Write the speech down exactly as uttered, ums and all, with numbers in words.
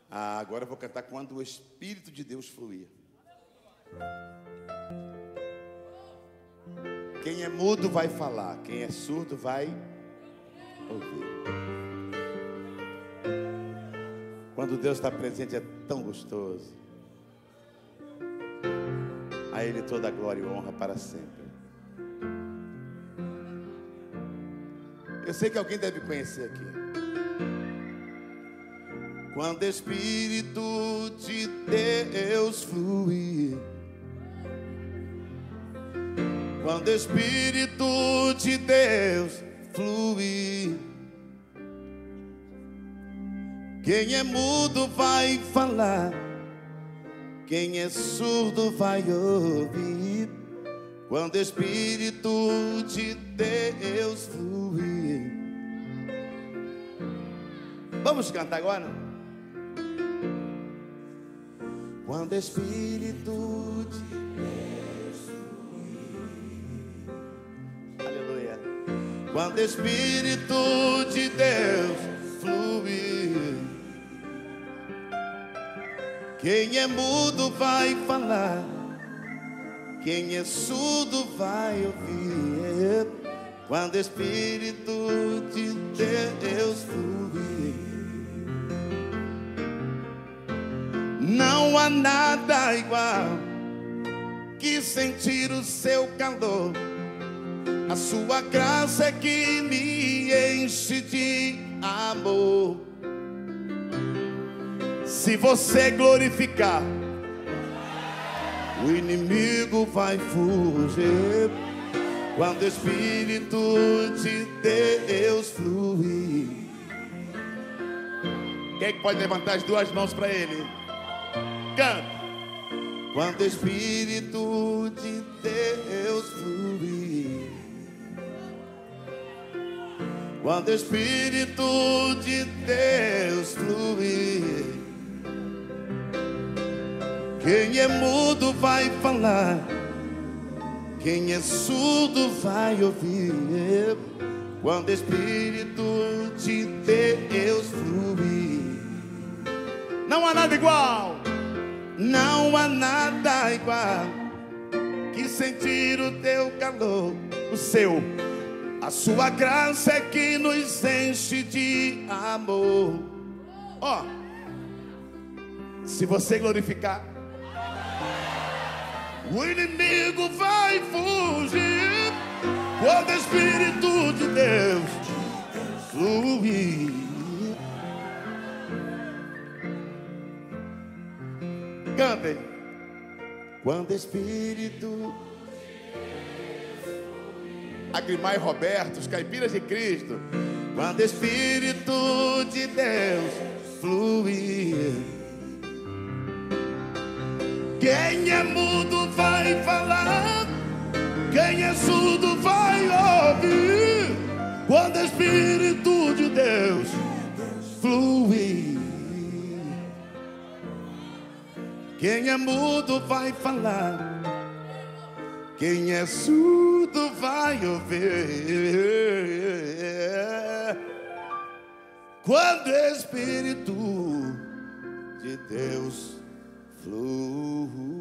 Ah, agora eu vou cantar quando o Espírito de Deus fluir. Quem é mudo vai falar, quem é surdo vai ouvir. Quando Deus está presente é tão gostoso. A Ele toda a glória e honra para sempre. Eu sei que alguém deve conhecer aqui. Quando o Espírito de Deus fluir, quando o Espírito de Deus fluir, quem é mudo vai falar, quem é surdo vai ouvir. Quando o Espírito de Deus fluir. Vamos cantar agora? Quando o Espírito de Deus fluir. Aleluia. Quando o Espírito de Deus fluir, quem é mudo vai falar, quem é surdo vai ouvir. Quando o Espírito de Deus fluir, não há nada igual que sentir o seu calor. A sua graça é que me enche de amor. Se você glorificar, o inimigo vai fugir. Quando o Espírito de Deus fluir. Quem é que pode levantar as duas mãos para Ele? Canta. Quando o Espírito de Deus fluir, quando o Espírito de Deus fluir, quem é mudo vai falar, quem é surdo vai ouvir. Quando o Espírito de Deus fluir, não há nada igual, não há nada igual que sentir o teu calor, o seu. A sua graça é que nos enche de amor. Ó, oh, se você glorificar, o inimigo vai fugir. Quando o Espírito de Deus fluir. Cantem. Quando o Espírito. Agrimar e Roberto, os caipiras de Cristo. Quando o Espírito de Deus fluir, quem é mudo vai falar, quem é surdo vai ouvir. Quando o Espírito de Deus fluir, quem é mudo vai falar, quem é surdo vai ouvir. Quando o Espírito de Deus fluir.